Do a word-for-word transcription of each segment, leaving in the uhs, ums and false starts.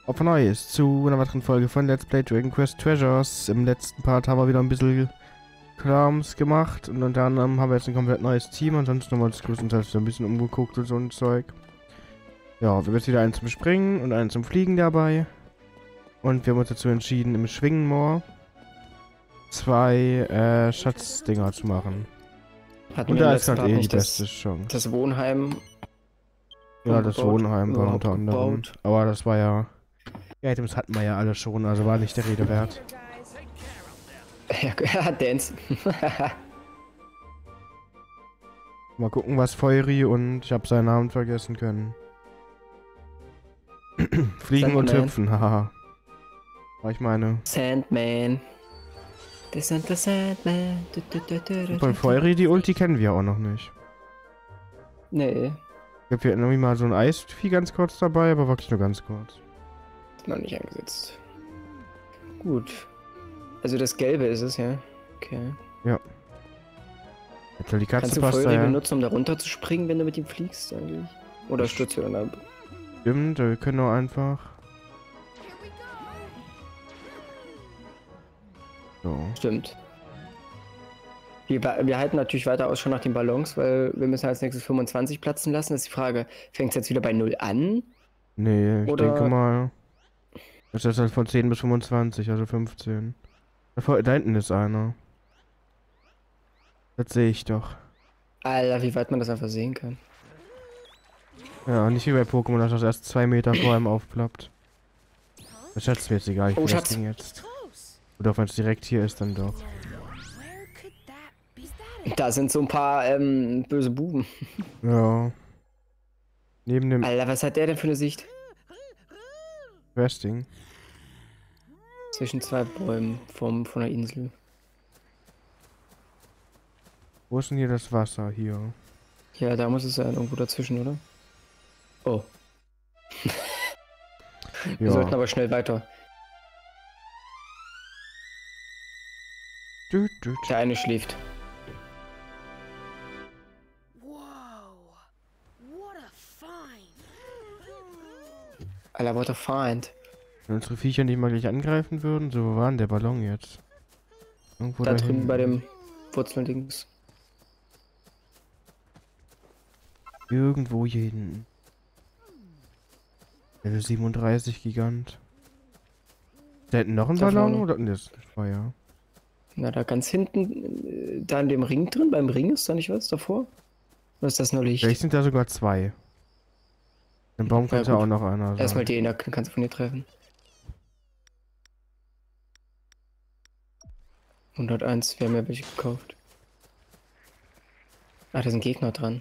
Ob Neues zu einer weiteren Folge von Let's Play Dragon Quest Treasures. Im letzten Part haben wir wieder ein bisschen Krams gemacht und unter anderem haben wir jetzt ein komplett neues Team. Ansonsten haben wir uns größtenteils so ein bisschen umgeguckt und so ein Zeug. Ja, wir haben jetzt wieder einen zum Springen und einen zum Fliegen dabei. Und wir haben uns dazu entschieden, im Schwingenmoor zwei äh, Schatzdinger zu machen. Hatten Und wir im da ist letzten halt Part eh die nicht das, beste Chance. das Wohnheim Ja, das umgebaut, Wohnheim war überhaupt unter anderem. gebaut? Aber das war ja... Die Items hatten wir ja alle schon, also war nicht der Rede wert. Ja, Dance. Mal gucken, was Feury und ich habe seinen Namen vergessen können. Fliegen und Sandman. hüpfen, haha. War ich meine. Sandman. Das sind der Sandman. Du, du, du, du, du, Von du. Feury, die Ulti kennen wir auch noch nicht. Nee, Ich habe hier irgendwie mal so ein Eisvieh ganz kurz dabei, aber wirklich nur ganz kurz. ist noch nicht eingesetzt. Gut. Also das Gelbe ist es, ja. Okay. Jetzt soll die Katze Kannst du passt da Feuerreh ja. benutzen, um da runter zu springen, wenn du mit ihm fliegst eigentlich? Oder stürzt du dann ab? Stimmt, wir können auch einfach... So. Stimmt. Wir, ba- wir halten natürlich weiter Ausschau nach den Ballons, weil wir müssen als nächstes fünfundzwanzig platzen lassen. Das ist die Frage, fängt es jetzt wieder bei null an? Nee, ich Oder- denke mal... Das ist halt von zehn bis fünfundzwanzig, also fünfzehn. Da, vor- da hinten ist einer. Das sehe ich doch. Alter, wie weit man das einfach sehen kann. Ja, nicht wie bei Pokémon, dass das erst zwei Meter vor einem aufploppt. Das schätzt mir jetzt egal, ich Oh, will das Schatz. Ding jetzt. Oder wenn es direkt hier ist, dann doch. Da sind so ein paar ähm, böse Buben. Ja. Neben dem Alter, was hat der denn für eine Sicht? Questing. Zwischen zwei Bäumen vom, von der Insel. Wo ist denn hier das Wasser? Hier. Ja, da muss es sein, irgendwo dazwischen, oder? Oh. Wir sollten Ja. aber schnell weiter. Düt, düt. Der eine schläft. Whoa! What a find! Alter, what a find. Wenn unsere Viecher nicht mal gleich angreifen würden, so wo war denn der Ballon jetzt? Irgendwo Da dahin. drüben bei dem Wurzeldings. Irgendwo jeden. Level siebenunddreißig Gigant. Da hinten noch ein Da Ballon vorne. oder? Ne, das war ja. Na, da ganz hinten, äh, da in dem Ring drin, beim Ring ist da nicht was davor? Oder ist das nur Licht? Vielleicht sind da sogar zwei. Im Baum Ja, könnte gut. auch noch einer sein. Erstmal den, da kannst du von dir treffen. hunderteins, wir haben ja welche gekauft. Ah, da sind Gegner dran.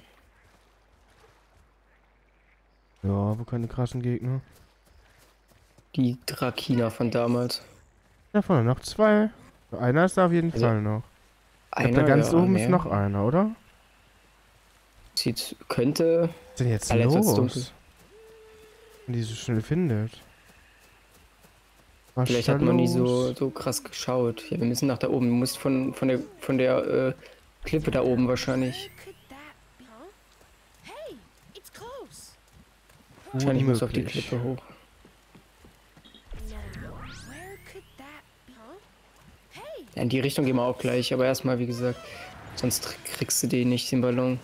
Ja, aber keine krassen Gegner. Die Drakiner von damals. Da vorne noch zwei. Einer ist da auf jeden Also, Fall noch. Ich glaub, Einer, da ganz ja, oben mehr. ist noch einer, oder? Sieht, könnte... Was ist denn jetzt Alter, jetzt wird's los? dunkel. Wenn die so schnell findet. Was Vielleicht ist da hat man nie so, los? so krass geschaut. Ja, wir müssen nach da oben. Du musst von, von der, von der äh, Klippe da oben wahrscheinlich. Where could that be? Huh? Hey, it's close. Wahrscheinlich musst du auf die Unmöglich. Klippe hoch. Now, where could that be? Huh? Hey, Ja, in die Richtung gehen wir auch gleich, aber erstmal, wie gesagt, sonst kriegst du den nicht, den Ballon.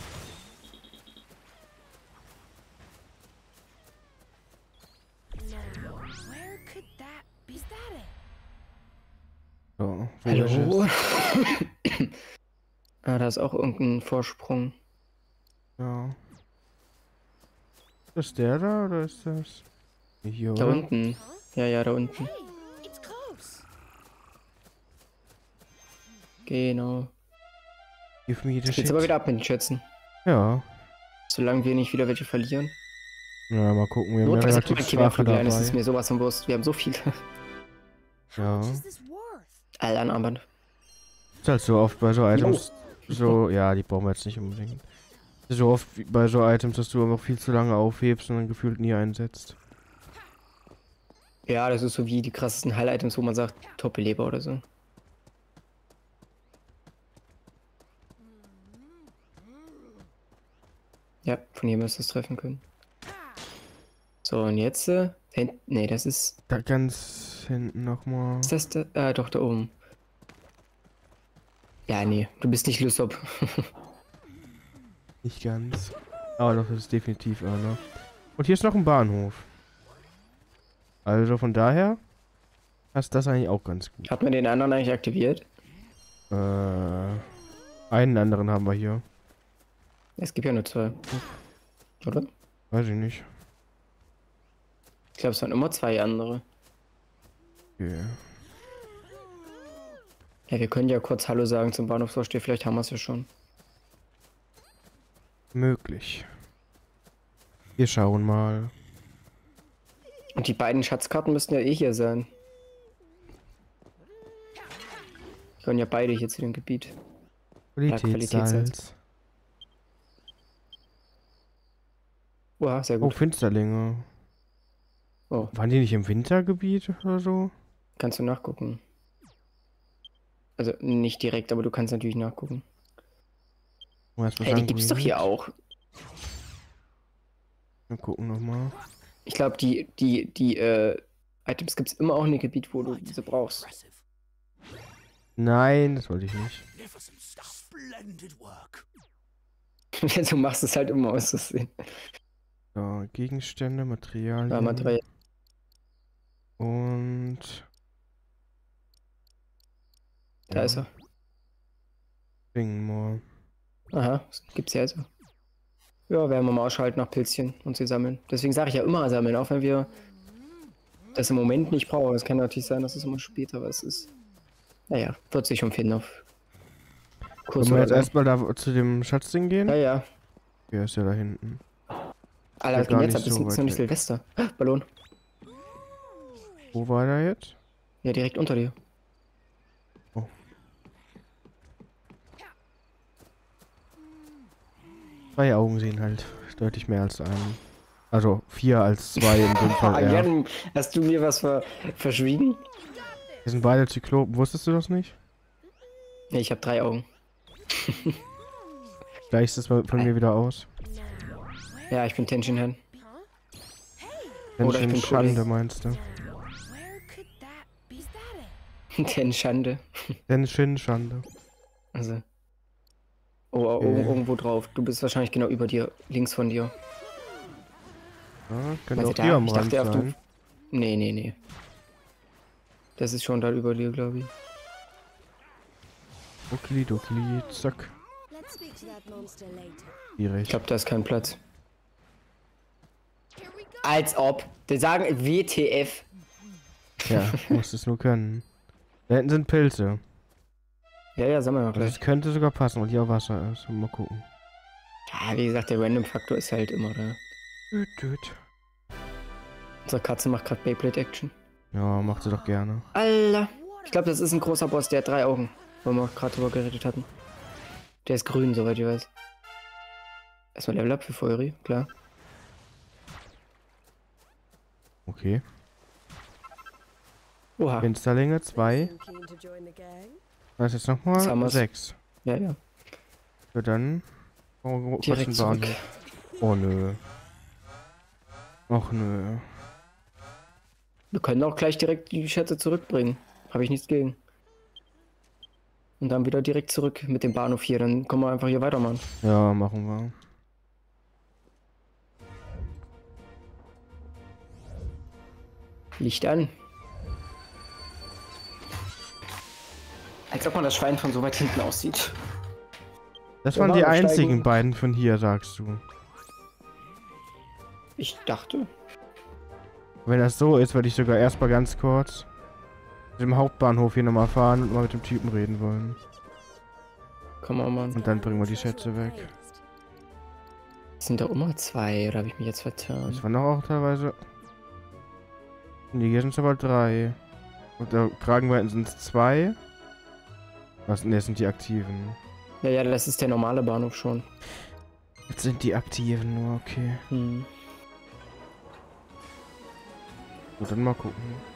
now, where could that be? Is that it? So, wo ist Hallo? es? Ah, da ist auch irgendein Vorsprung. Ja. Ist das der da oder ist das? Hier, Da oder? unten. Ja, ja, da unten. Hey, it's close. Genau. Give me the Geht's shit. aber wieder ab mit den Schätzen. Ja. Solange wir nicht wieder welche verlieren. Ja, mal gucken. Wir haben ja Notfalls relativ okay, schwache wir das ist dabei. mir sowas von Wurst. Wir haben so viele. Ja. What is this worth? Alter, ein Armband. Ist halt so oft bei so Items. So, ja, die brauchen wir jetzt nicht unbedingt. So oft wie bei so Items, dass du einfach viel zu lange aufhebst und dann gefühlt nie einsetzt. Ja, das ist so wie die krassesten Highlight-Items, wo man sagt, Top-Beleber oder so. Ja, von hier müsst ihr es treffen können. So, und jetzt, äh, hin- nee, das ist, Da ganz hinten nochmal. ist das da, ah, doch, da oben. Ja, nee, du bist nicht Lysop. Nicht ganz. Aber doch, das ist definitiv einer. Und hier ist noch ein Bahnhof. Also von daher passt das eigentlich auch ganz gut. Hat man den anderen eigentlich aktiviert? Äh, einen anderen haben wir hier. Es gibt ja nur zwei. Oder? Weiß ich nicht. Ich glaube, es waren immer zwei andere. Okay. Ja, wir können ja kurz Hallo sagen zum Bahnhofsvorsteher, vielleicht haben wir es ja schon. Möglich. Wir schauen mal. Und die beiden Schatzkarten müssten ja eh hier sein. Die können ja beide hier zu dem Gebiet. Qualitätssalz. Oha, sehr Oh, gut. Finsterlinge. Oh, Waren die nicht im Wintergebiet oder so? kannst du nachgucken. Also nicht direkt, aber du kannst natürlich nachgucken. Oh, erst mal Hey, die sagen, gibt's wo doch die hier sind. auch. Wir gucken nochmal. Ich glaube, die, die, die, äh, Items gibt's immer auch in dem Gebiet, wo du diese brauchst. Nein, das wollte ich nicht. Magnificent stuff. Splendid work. Du machst es halt immer aus Versehen. So, Gegenstände, Materialien. Ja, Material. Und... Da ja, ist er. Ringmoor. Aha, das gibt's ja also. Ja, werden wir mal ausschalten nach Pilzchen und sie sammeln. Deswegen sage ich ja immer sammeln, auch wenn wir das im Moment nicht brauchen. Es kann natürlich sein, dass es immer später was ist. Naja, wird sich schon finden auf Kurs Wollen wir oder jetzt so. erstmal da zu dem Schatzding gehen? Ja, ja. Ja, ist ja da hinten. Alter, was gar geht jetzt nicht ab? Das so ist noch weit nicht weg. Silvester. Ah, Ballon. Wo war der jetzt? Ja, direkt unter dir. Zwei Augen sehen halt deutlich mehr als einen. Also vier als zwei in dem Fall eher. Jan, hast du mir was ver verschwiegen? Wir sind beide Zyklopen. Wusstest du das nicht? Nee, ich habe drei Augen. Gleichst es mal von mir wieder aus. Ja, ich bin Tenshin Han. Wenn Oder ich schon bin Schande Kollege. meinst du. Where could that be? Is that it? Ten Schande. Denn Shin Schande. Also. Oh, oh, Okay. irgendwo drauf. Du bist wahrscheinlich genau über dir, links von dir. Ja, könnte Warte, auch da? hier am Ich Rand dachte, auf du- sein. Nee, nee, nee. Das ist schon da über dir, glaube ich. Okili, zack. Let's speak to that monster later. Ich Schwierig. glaube, da ist kein Platz. Here we go. Als ob. Die sagen W T F. Ja, musst es nur können. Da hinten sind Pilze. Ja, ja, sagen wir mal Also gleich. es könnte sogar passen, weil hier auch Wasser ist. Mal gucken. Ja, wie gesagt, der Random-Faktor ist halt immer da. Düt, düt. Unsere Katze macht gerade Beyblade-Action. Ja, macht sie doch gerne. Alter. Ich glaube, das ist ein großer Boss, der hat drei Augen. Wo wir gerade drüber geredet hatten. Der ist grün, soweit ich weiß. Erstmal Level Up für Feury, klar. Okay. Oha. Finsterlinge, zwei. Keen to join the gang? Da ist jetzt Jetzt haben nochmal wir's. sechs. Ja, ja. Ja, dann. Oh, Direkt zurück. Oh nö. Och nö. Wir können auch gleich direkt die Schätze zurückbringen. Habe ich nichts gegen. Und dann wieder direkt zurück mit dem Bahnhof hier. Dann können wir einfach hier weitermachen. Ja, machen wir. Licht an. Als ob man das Schwein von so weit hinten aussieht. Das Wir waren die machen einzigen Steigung. beiden von hier, sagst du. Ich dachte. Wenn das so ist, würde ich sogar erstmal ganz kurz mit dem Hauptbahnhof hier nochmal fahren und mal mit dem Typen reden wollen. Komm mal, Mann. Und dann bringen wir die Schätze weg. Sind da immer zwei oder habe ich mich jetzt vertan? Das waren doch auch teilweise. Nee, hier sind es aber drei. Und der Kragenweiten sind es zwei. Was? Ne, das sind die aktiven. Ja, ja, das ist der normale Bahnhof schon. Jetzt sind die aktiven nur, okay. Hm. Gut, dann mal gucken.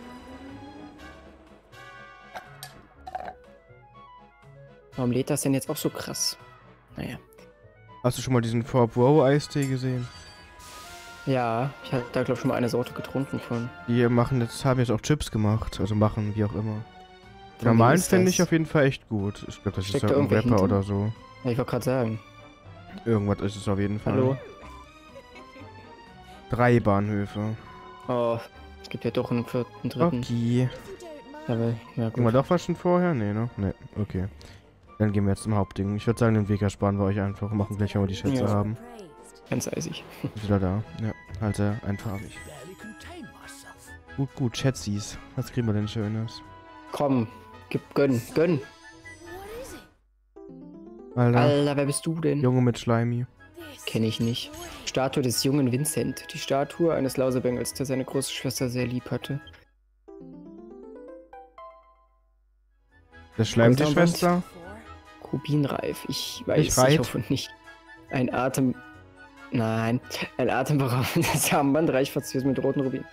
Warum lädt das denn jetzt auch so krass? Naja. Hast du schon mal diesen Four Bro Eistee gesehen? Ja, ich hatte da glaube ich schon mal eine Sorte getrunken von. Die machen jetzt, haben jetzt auch Chips gemacht. Also machen, wie auch immer. Die Von wem normalen ist finde das? ich auf jeden Fall echt gut. Ich glaube, das Steckt ist da ja ein irgendwer Rapper hinten? oder so. Ja, ich wollte gerade sagen. Irgendwas ist es auf jeden Fall. Hallo? Drei Bahnhöfe. Oh, es gibt ja doch einen vierten, dritten. Okay. Ja, weil, ja Gucken wir gut. doch was schon vorher? Nee, ne? Nee, okay. Dann gehen wir jetzt zum Hauptding. Ich würde sagen, den Weg ersparen wir euch einfach. Machen gleich, wenn wir die Schätze Ja. haben. Ganz eisig. Ist wieder da. Ja, halt sehr einfarbig. Barely contain myself. Gut, gut, Schätzis. Was kriegen wir denn Schönes? Komm, gib, gönn, gönn. What is it? Alter, Alter, wer bist du denn? Junge mit Schleimi. This. Kenne ich nicht. Statue des jungen Vincent. Die Statue eines Lausebengels, der seine große Schwester sehr lieb hatte. Der Schleim die Goldarmband? Schwester? Rubinreif. Ich weiß, Ich ich, reit. hoffe nicht. Ein Atem... Nein. Ein atemberaubendes Armband, reich verziert mit roten Rubin.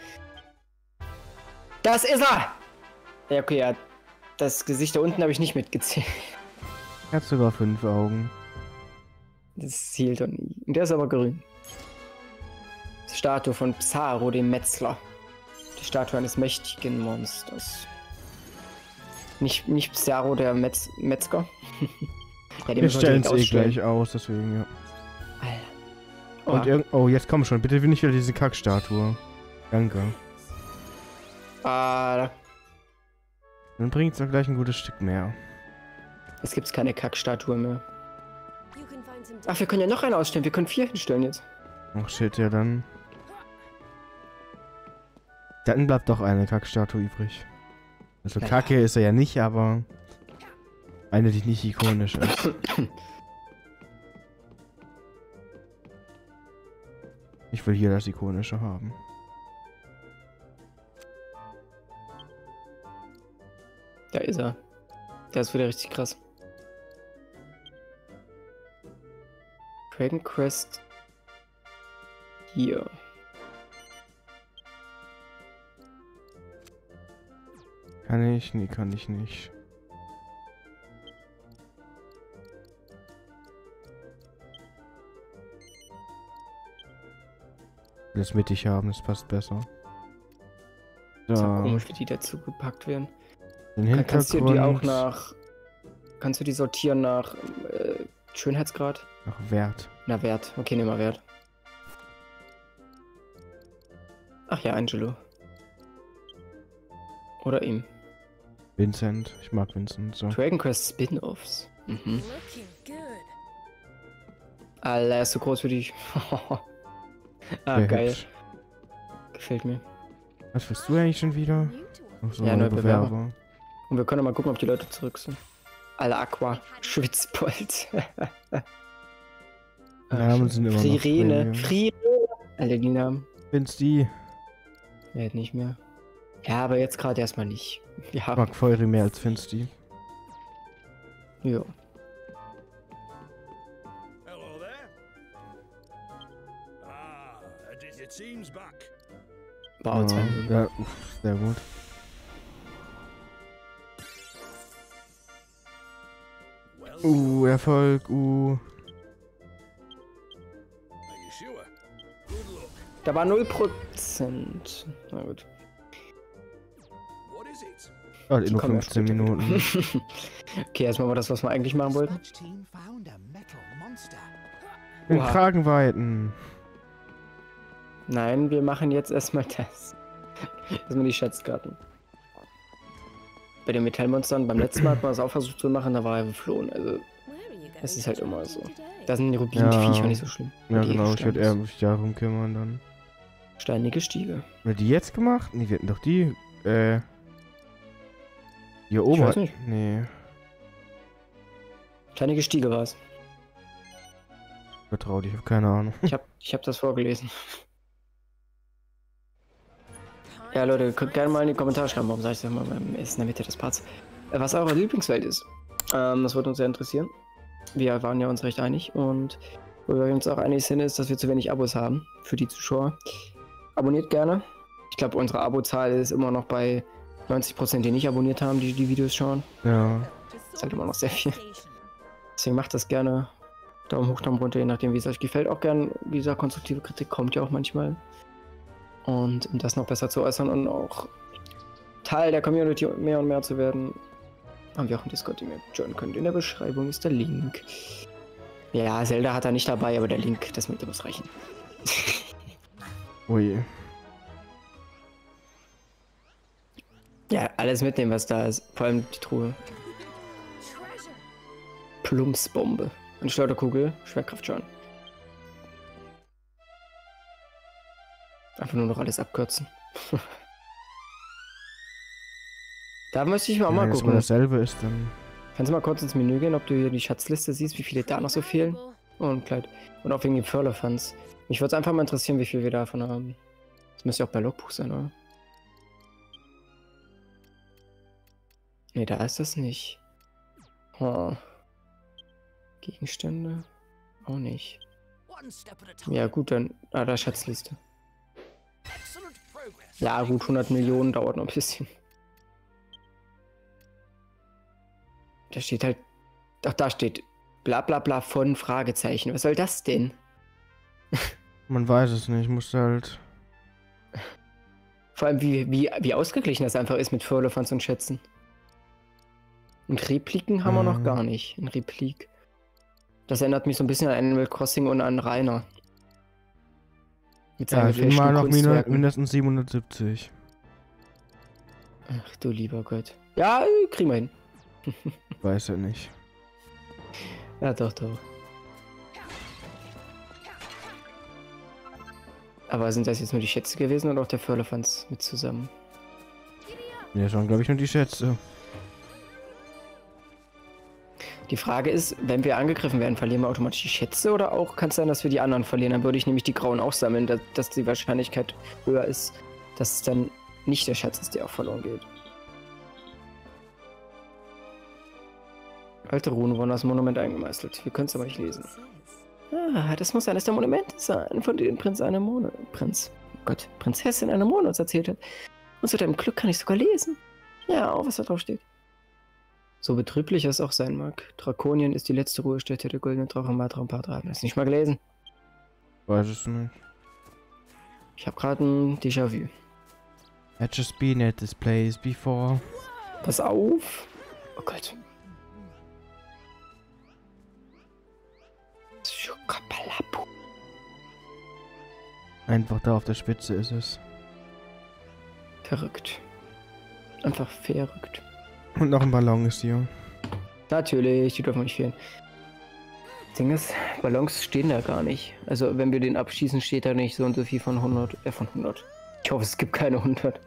Das ist er! Ja, okay, ja. Das Gesicht da unten habe ich nicht mitgezählt. Er hat sogar fünf Augen. Das zielt doch nie. Und der ist aber grün. Statue von Psaro, dem Metzler. Die Statue eines mächtigen Monsters. Nicht, nicht Psaro, der Metz, Metzger. Ja, den Wir müssen stellen direkt es eh ausstellen. gleich aus, deswegen, ja. Alter. Und Oh. irgend... Oh, jetzt komm schon. Bitte nicht wieder diese Kackstatue. Danke. Ah, Dann bringt es doch gleich ein gutes Stück mehr. es gibt keine Kackstatue mehr. You can find some Ach, wir können ja noch eine ausstellen. Wir können vier hinstellen jetzt. Ach shit, ja dann. Dann bleibt doch eine Kackstatue übrig. Also Ja. Kacke ist er ja nicht, aber eine, die nicht ikonisch ist. Ich will hier das ikonische haben. Da ist er. Der ist wieder richtig krass. Dragon Quest. Hier. Kann ich? Nee, kann ich nicht. will es mittig haben, das passt besser. Ist auch So, komisch, wie die dazu gepackt werden. den Kann, Hintergrund. kannst du die auch nach... Kannst du die sortieren nach äh, Schönheitsgrad? Nach Wert. Na, Wert. Okay, nehmen wir Wert. Ach ja, Angelo. Oder ihm. Vincent. Ich mag Vincent. So. Dragon Quest Spin-Offs. Mhm. looking good. Alter, er ist so groß für dich. ah, Sehr geil. hübsch. Gefällt mir. Was willst du eigentlich schon wieder? New to us. Ach so, Ja, neue neue Bewerber. Und wir können mal gucken, ob die Leute zurück sind. Alter, Aqua. Schwitzbold. Namen sind immer noch Frirene. Premium. Frirene. Alter, die Namen. Find's die. Werd nicht mehr. Ja, aber jetzt gerade erstmal nicht. Wir Ich haben. mag Feury mehr als Find's die. Ja. Hello there. Ah, it, it seems back. Wow, zwei Ja, Minuten. ja, uff, sehr gut. Well, Uh, Erfolg, uh. are you sure? Good luck. Da war null Prozent. Na gut. What is it? Oh, Die nur kommen ja fünfzehn später wieder. Minuten. Okay, erstmal mal das, was wir eigentlich machen wollten. Sludge team found a metal monster. Den Oha. Kragen weiten. Nein, wir machen jetzt erstmal das. Erstmal die Schätzkarten. Bei den Metallmonstern, beim letzten Mal hat man es auch versucht zu machen, da war er geflohen. Also, Where are you going das ist halt immer traveling so. today? da sind die Rubinviecher Ja. nicht so schlimm. Ja, Und die genau, ich würde eher Steine- mich darum kümmern dann. Steinige Stiege. Haben wir die jetzt gemacht? Nee, wir hatten doch die, äh... Hier oben. weiß nicht. Nee, Steinige Stiege war es. vertrau dich, ich hab keine Ahnung. Ich hab, ich hab das vorgelesen. Ja, Leute, ihr könnt gerne mal in die Kommentare schreiben, warum sag ich das mal beim Essen in der Mitte des Parts. Äh, Was eure Lieblingswelt ist. Ähm, das würde uns sehr interessieren. Wir waren ja uns recht einig und wo wir uns auch einig sind, ist, dass wir zu wenig Abos haben für die Zuschauer. Abonniert gerne. Ich glaube, unsere Abozahl ist immer noch bei neunzig Prozent, die nicht abonniert haben, die die Videos schauen. Ja. Ist halt immer noch sehr viel. Deswegen macht das gerne. Daumen hoch, Daumen runter, je nachdem, wie es euch gefällt. Auch gern, wie gesagt, konstruktive Kritik kommt ja auch manchmal. Und um das noch besser zu äußern und auch Teil der Community mehr und mehr zu werden, haben wir auch einen Discord, den ihr joinen könnt. In der Beschreibung ist der Link. Ja, Zelda hat er nicht dabei, aber der Link, das mit dem muss reichen. Ui. Ja, alles mitnehmen, was da ist. Vor allem die Truhe. Treasure. Plumpsbombe. Eine Schleuderkugel, Schwerkraftschaden. Einfach nur noch alles abkürzen. Da müsste ich mal, Ja, mal wenn es gucken. mal dasselbe ist, dann... Kannst du mal kurz ins Menü gehen, ob du hier die Schatzliste siehst, wie viele da noch so fehlen? Oh, ein Kleid. Und auch wegen den Firlefanz. Mich würde es einfach mal interessieren, wie viel wir davon haben. Das müsste ja auch bei Logbuch sein, oder? Ne, da ist das nicht. Oh. Gegenstände? Auch nicht. One step at a time. Ja gut, dann... Ah, da Schatzliste. Excellent progress. Ja gut, hundert Millionen dauert noch ein bisschen. Da steht halt... Ach, da steht... Bla bla bla von Fragezeichen. Was soll das denn? Man weiß es nicht, musst halt... Vor allem, wie, wie, wie ausgeglichen das einfach ist mit Firlefanz und Schätzen. Und Repliken haben wir noch Mhm. gar nicht. Ein Replik. Das erinnert mich so ein bisschen an Animal Crossing und an Rainer. Mit Ja, seinen ich bin mal noch min Kunstwerken. mindestens siebenhundertsiebzig. Ach du lieber Gott. Ja, äh, kriegen wir hin. Weiß ja nicht. Ja, doch, doch. Aber sind das jetzt nur die Schätze gewesen oder auch der Firlefanz mit zusammen? Ja, schon, glaube ich, nur die Schätze. Die Frage ist, wenn wir angegriffen werden, verlieren wir automatisch die Schätze oder auch kann es sein, dass wir die anderen verlieren? Dann würde ich nämlich die grauen auch sammeln, dass, dass die Wahrscheinlichkeit höher ist, dass es dann nicht der Schatz ist, der auch verloren geht. Alte Runen wurden aus dem Monument eingemeißelt. Wir können es aber nicht lesen. Ah, das muss eines der Monumente sein, von denen Prinz Anemone... Prinz... Oh Gott, Prinzessin Anemone uns erzählt hat. Und zu deinem Glück kann ich sogar lesen. Ja, auch was da drauf steht. So betrüblich es auch sein mag. Drakonien ist die letzte Ruhestätte der goldenen Drache Matra und Patra. Haben wir das nicht mal gelesen? Weiß es nicht. Ich habe gerade ein Déjà-vu. Had just been at this place before. Pass auf! Oh Gott. Schokapalapu. Einfach da auf der Spitze ist es. Verrückt. Einfach verrückt. Und noch ein Ballon ist hier. Natürlich, die dürfen nicht fehlen. Das Ding ist, Ballons stehen da gar nicht. Also wenn wir den abschießen, steht da nicht so und so viel von hundert. Äh, von hundert. Ich hoffe, es gibt keine hundert.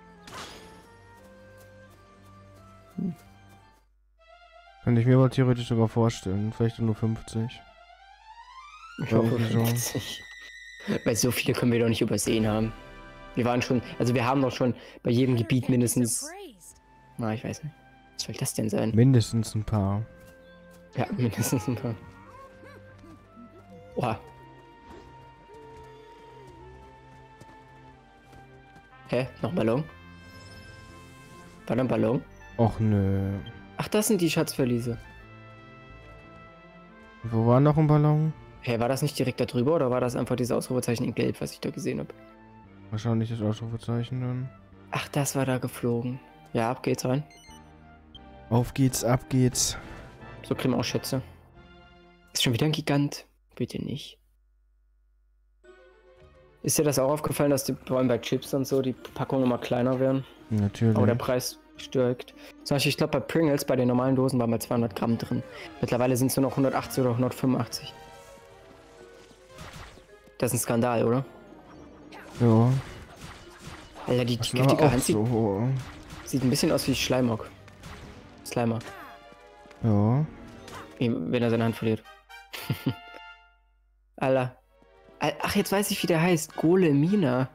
Hm. Könnte ich mir aber theoretisch sogar vorstellen. Vielleicht nur fünfzig. Ich hoffe Irgendwie so. fünfzig. Weil so viele können wir doch nicht übersehen haben. Wir waren schon, also wir haben doch schon bei jedem Gebiet mindestens... Na, ich weiß nicht. Was soll das denn sein? Mindestens ein paar. Ja, mindestens ein paar. Oha. Hä? Noch ein Ballon? War da ein Ballon? Och nö. Ach, das sind die Schatzverliese. Wo war noch ein Ballon? Hä, war das nicht direkt da drüber oder war das einfach dieses Ausrufezeichen in Gelb, was ich da gesehen habe? Wahrscheinlich das Ausrufezeichen dann. Ach, das war da geflogen. Ja, ab geht's rein. Auf geht's, ab geht's. So kriegen wir auch Schätze. Ist schon wieder ein Gigant. Bitte nicht. Ist dir das auch aufgefallen, dass die, vor allem bei Chips und so, die Packungen immer kleiner werden? Natürlich. Aber der Preis steigt. Zum Beispiel, ich glaube bei Pringles, bei den normalen Dosen waren mal zweihundert Gramm drin. Mittlerweile sind es nur noch hundertachtzig oder hundertfünfundachtzig. Das ist ein Skandal, oder? Ja. Alter, die, Das die ist aber giftige auch Hand sieht, so. sieht ein bisschen aus wie Schleimog. Slimer. Ja. Wie- Wenn er seine Hand verliert. Alter. Al- Ach, jetzt weiß ich, wie der heißt. Golemina.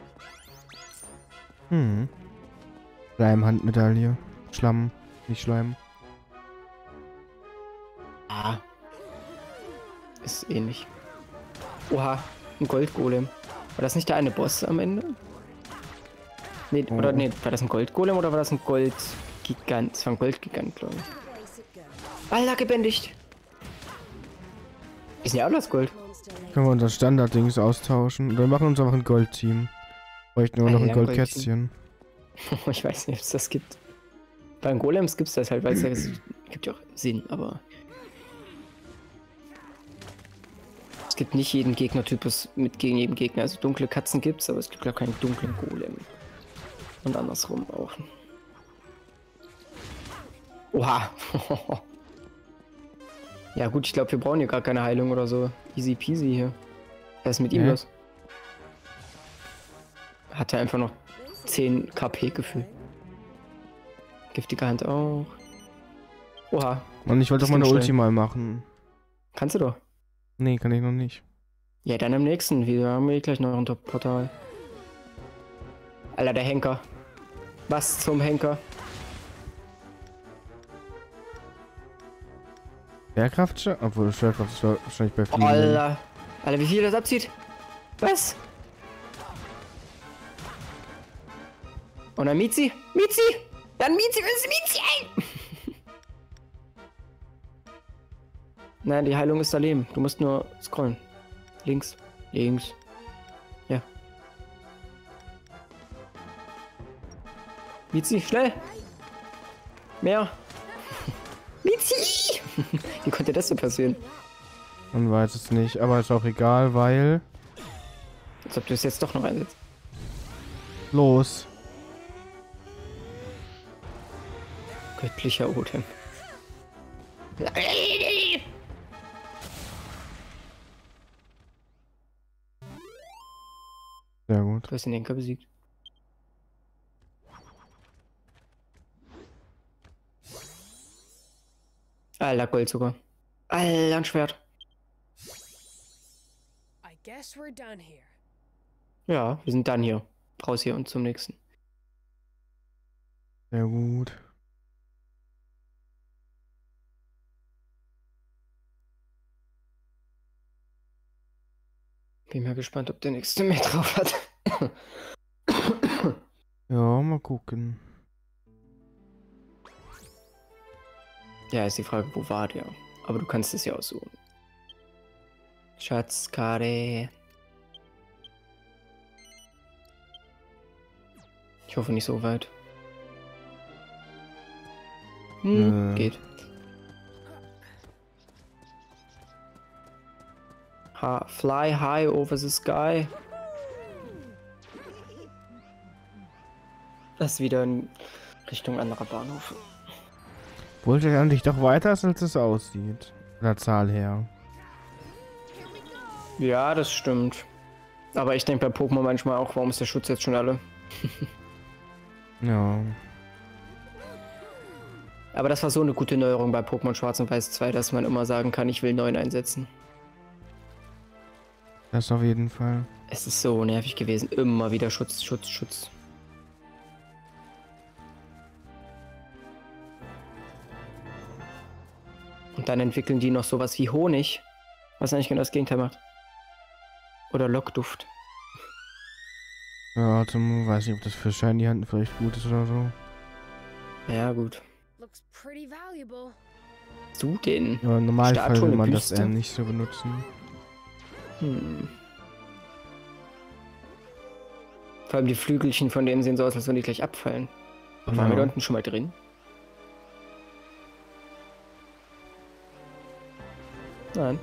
Hm. Schleimhandmedaille. Schlamm, nicht Schleim. Ah. Ist ähnlich. Oha, ein Goldgolem. War das nicht der eine Boss am Ende? Nee, Oh. oder nee, war das ein Goldgolem oder war das ein Goldgigant? Das war ein Goldgigant, glaube ich. Alter, gebändigt! Ist ja alles Gold. Können wir unser Standard-Dings austauschen? Oder wir machen uns einfach ein Gold-Team. Bräuchten nur noch ein Ein Goldkätzchen. Ich weiß nicht, ob es das gibt. Bei den Golems gibt es das halt, weil es ja, gibt ja auch Sinn, aber... Es gibt nicht jeden Gegnertypus mit gegen jeden Gegner. Also dunkle Katzen gibt's, aber es gibt ja keinen dunklen Golem. Und andersrum auch. Oha! Ja gut, ich glaube, wir brauchen hier gar keine Heilung oder so. Easy peasy hier. Was ist mit ihm Hä? los? Hat er einfach noch zehn K P gefühlt. Giftige Hand auch. Oha. Und ich wollte doch Das mal eine ging Ulti schnell. mal machen. Kannst du doch. Nee, kann ich noch nicht. Ja, dann im nächsten Video haben wir eh gleich noch ein Top-Portal. Alter, der Henker. Was zum Henker? Schwerkraft? Obwohl, Schwerkraft ist wahrscheinlich bei Fliegen. Alter. Alter, wie viel das abzieht? Was? Und dann Mizi? Mizi! Dann Mizi, was ist Mizi, ey? Nein, die Heilung ist daneben. Du musst nur scrollen. Links. Links. Ja. Mizi, schnell! Mehr! Mizi! Wie konnte das so passieren? Man weiß es nicht, aber ist auch egal, weil... Als ob du es jetzt doch noch einsetzt. Los. Göttlicher Odin. Sehr gut. Du hast den Henker besiegt. Alter, Gold sogar. Alter, ein Schwert. I guess we're done here. Ja, wir sind dann hier. Raus hier und zum nächsten. Sehr gut. Bin mal gespannt, ob der nächste mehr drauf hat. Ja, mal gucken. Ja, ist die Frage, wo war der? Aber du kannst es ja aussuchen. Schatzkarte. Ich hoffe nicht so weit. Hm, Äh. geht. Ha fly high over the sky. Das ist wieder in Richtung anderer Bahnhof. Obwohl der eigentlich doch weiter ist, als es aussieht. Von der Zahl her. Ja, das stimmt. Aber ich denke bei Pokémon manchmal auch, warum ist der Schutz jetzt schon alle? Ja. Aber das war so eine gute Neuerung bei Pokémon Schwarz und Weiß zwei, dass man immer sagen kann, ich will neun einsetzen. Das auf jeden Fall. Es ist so nervig gewesen. Immer wieder Schutz, Schutz, Schutz. Und dann entwickeln die noch sowas wie Honig, was eigentlich genau das Gegenteil macht. Oder Lockduft. Ja, zum, weiß nicht, ob das für Shiny Hand vielleicht gut ist oder so. Ja, gut. Looks pretty valuable. Du den? Ja, im Normalfall Statue will in man der das Wüste? eher nicht so benutzen. Hm. Vor allem die Flügelchen von denen sehen so aus, als würden die gleich abfallen. Waren Ja. wir da unten schon mal drin? Nein.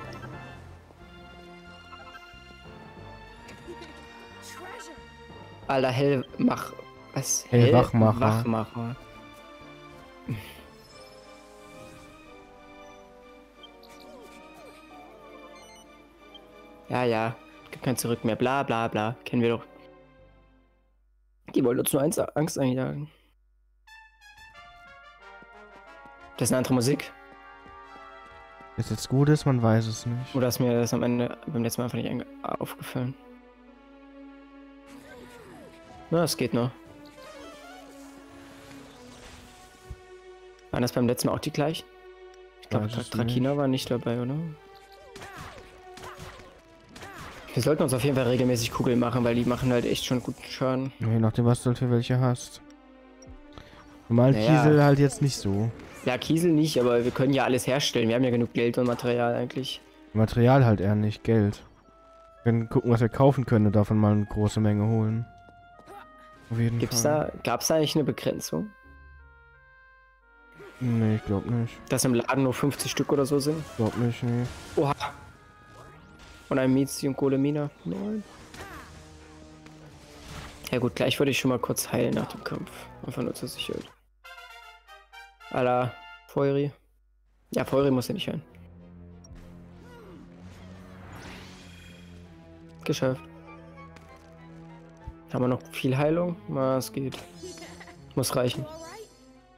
Treasure. Alter, Hellmach... Was? Hellwachmacher. Wachmacher. Ja, ja. Gibt kein Zurück mehr. Bla, bla, bla. Kennen wir doch. Die wollen uns nur eins Angst einjagen. Das ist eine andere Musik. Ist jetzt gut ist, man weiß es nicht. Oder ist mir das am Ende beim letzten Mal einfach nicht einge- aufgefallen? Na, es geht noch. Waren das beim letzten Mal auch die gleichen? Ich glaube, Weiß es Trakina war nicht dabei, oder? Wir sollten uns auf jeden Fall regelmäßig Kugeln machen, weil die machen halt echt schon guten Schaden. Je nachdem, was du halt für welche hast. Normal Naja. Kiesel halt jetzt nicht so. Ja, Kiesel nicht, aber wir können ja alles herstellen. Wir haben ja genug Geld und Material eigentlich. Material halt eher nicht, Geld. Wir können gucken, was wir kaufen können und davon mal eine große Menge holen. Auf jeden Gibt's Fall. da, gab's da eigentlich eine Begrenzung? Nee, ich glaub nicht. Dass im Laden nur fünfzig Stück oder so sind? Glaub nicht, nee. Oha. Und ein Miezi und Golemina. Nein. Ja gut, gleich würde ich schon mal kurz heilen nach dem Kampf. Einfach nur zur Sicherheit. Alla Feury. Ja, Feury muss ja nicht heilen. Geschafft. Haben wir noch viel Heilung? Na, es geht. Muss reichen. All right.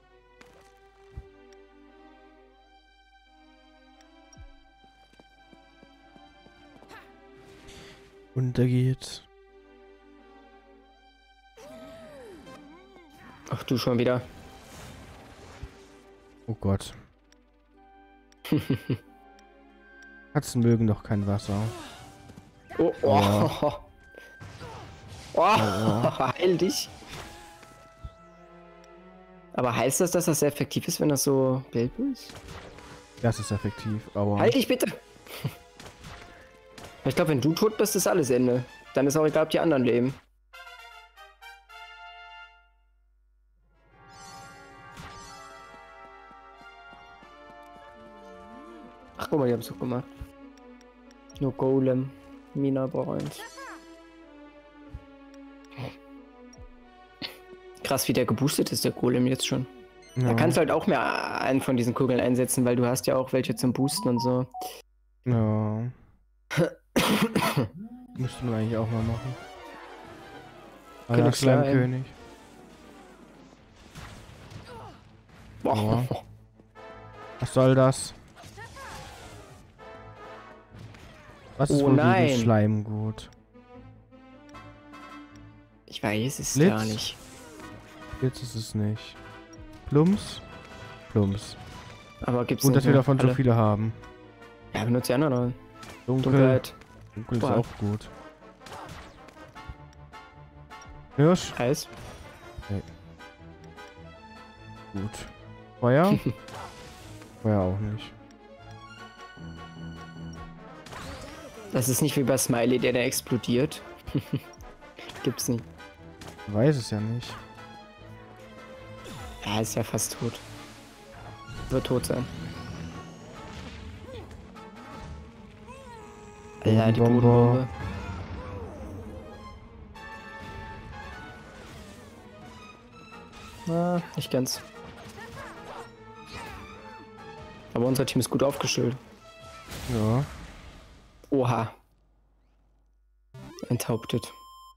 Und da geht's. Ach du schon wieder. Oh Gott. Katzen mögen doch kein Wasser. Oh, oh. Ja. Oh, heil dich. Aber heißt das, dass das sehr effektiv ist, wenn das so gelb ist? Das ist effektiv, aber... Halt dich bitte! Ich glaube, wenn du tot bist, ist alles Ende. Dann ist auch egal, ob die anderen leben. Ach, guck mal, die haben es doch gemacht. Nur Golem. Mina braucht eins. Krass, wie der geboostet ist, der Golem jetzt schon. Ja. Da kannst du halt auch mehr einen von diesen Kugeln einsetzen, weil du hast ja auch welche zum Boosten und so. Ja. Müsste man eigentlich auch mal machen. Ah, ja, König Slime. Schleimkönig. Boah. Ja. Was soll das? Was ist Oh wohl nein. gegen Schleim gut? Ich weiß es Blitz? gar nicht. Jetzt ist es nicht. Plumps? Plumps. Aber gibt's Gut, nicht dass wir mehr davon so alle? viele haben. Ja, benutzt die anderen. Dunkel. Dunkelheit. Dunkel ist Boah. auch gut. Hirsch? Heiß. Gut. Feuer? Feuer auch nicht. Das ist nicht wie bei Smiley, der da explodiert. Gibt's nicht. Ich weiß es ja nicht. Er ist ja fast tot. Wird tot sein. Ja, die Bodenbombe. Bodenbombe. Na, nicht ganz. Aber unser Team ist gut aufgestellt. Ja. Oha. Enthauptet.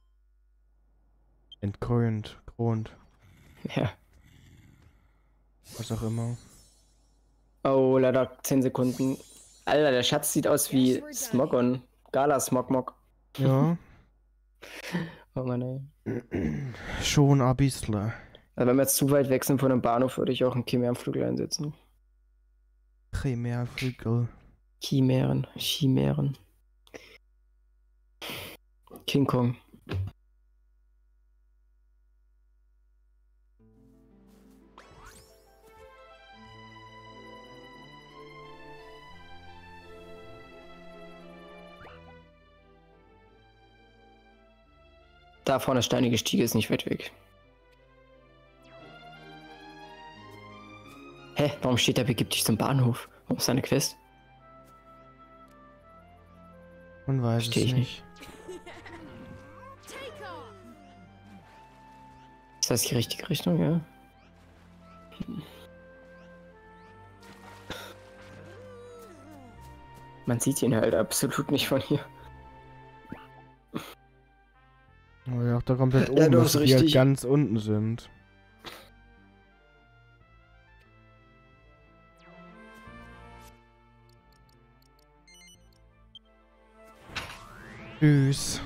Entkrönt. Kront. Ja. Was auch immer. Oh, leider zehn Sekunden. Alter, der Schatz sieht aus wie Smogon. Gala Smogmog. Ja. Oh Mann, ey. Schon ein bisschen. Also wenn wir jetzt zu weit weg sind von dem Bahnhof, würde ich auch einen Chimärenflügel einsetzen. Primärflügel. Chimären. Chimären. King Kong. Da vorne steinige Stiege ist nicht weit weg. Hä? Warum steht da, begib dich zum Bahnhof? Warum ist da eine Quest? Man weiß Versteh es ich nicht. Take off. Ist das die richtige Richtung, ja? Man sieht ihn halt absolut nicht von hier. Aber ja, auch da komplett Ja, oben, du dass hast die halt richtig. ganz unten sind. Tschüss.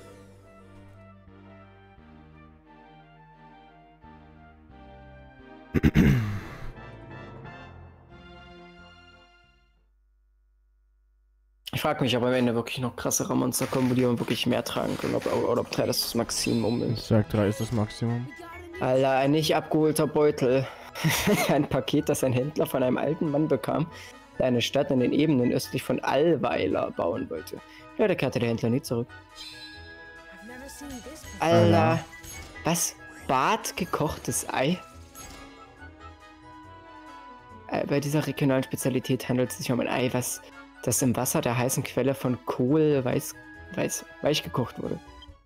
Ich frage mich, ob am Ende wirklich noch krassere Monster kommen, wo die man wirklich mehr tragen können. Ob, oder ob drei das Maximum Ich ist. sag, drei ist das Maximum. Alter, ein nicht abgeholter Beutel. Ein Paket, das ein Händler von einem alten Mann bekam, eine Stadt in den Ebenen östlich von Allweiler bauen wollte. Leider kehrte der Händler nie zurück. I've never seen this before. Alter, was? Bad gekochtes Ei? Äh, Bei dieser regionalen Spezialität handelt es sich um ein Ei, was das im Wasser der heißen Quelle von Kohl weiß, weiß, weich gekocht wurde.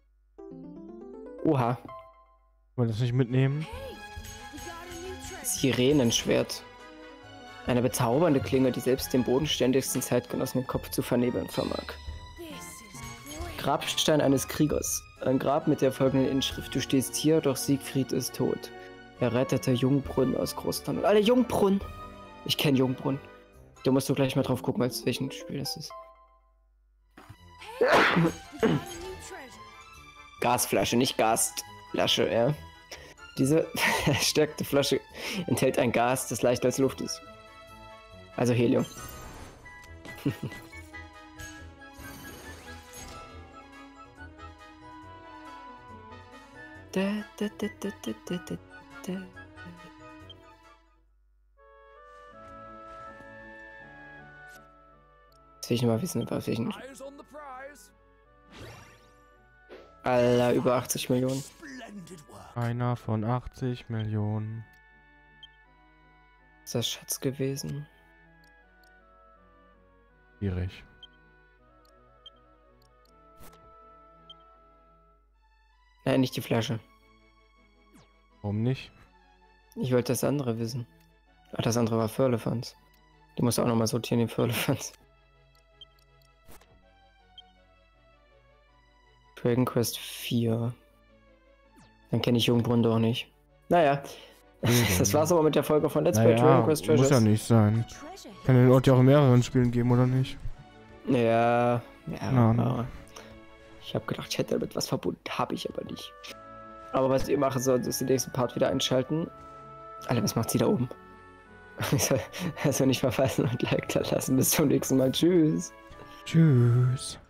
Oha, Wollen wir das nicht mitnehmen? Hey, we got a new treasure. Sirenenschwert. Eine bezaubernde Klinge, die selbst den bodenständigsten Zeitgenossen den Kopf zu vernebeln vermag. This is great. Grabstein eines Kriegers. Ein Grab mit der folgenden Inschrift. Du stehst hier, doch Siegfried ist tot. Er rettete Jungbrunn aus Großtann. Alle Jungbrunn! Ich kenne Jungbrunn. Da musst du gleich mal drauf gucken, als welchen Spiel das ist. We got a new treasure. Gasflasche, nicht Gasflasche, ja. Diese verstärkte Flasche enthält ein Gas, das leichter als Luft ist. Also Helium. da, da, da, da, da, da, da, da. Jetzt will ich mal wissen, über welchen. Eyes on the prize. Alter, über achtzig Millionen. Splendid work. Einer von achtzig Millionen. Ist das Schatz gewesen? Schwierig. Nein, nicht die Flasche. Warum nicht? Ich wollte das andere wissen. Ach, das andere war Firlefanz. Die musst du auch nochmal sortieren, den Firlefanz. Dragon Quest vier. Dann kenne ich Jungbrunn doch nicht. Naja, das war's aber mit der Folge von Let's Play Naja, Dragon Quest Treasures. muss ja nicht sein. Treasure Kann den Ort ja auch in mehreren Spielen geben, oder nicht? Ja, ja, Na, na. aber ich habe gedacht, ich hätte damit was verbunden, habe ich aber nicht. Aber was ihr machen sollt, ist den nächsten Part wieder einschalten. Alter, was macht sie da oben? Also nicht verpassen und Like da lassen. Bis zum nächsten Mal. Tschüss. Tschüss.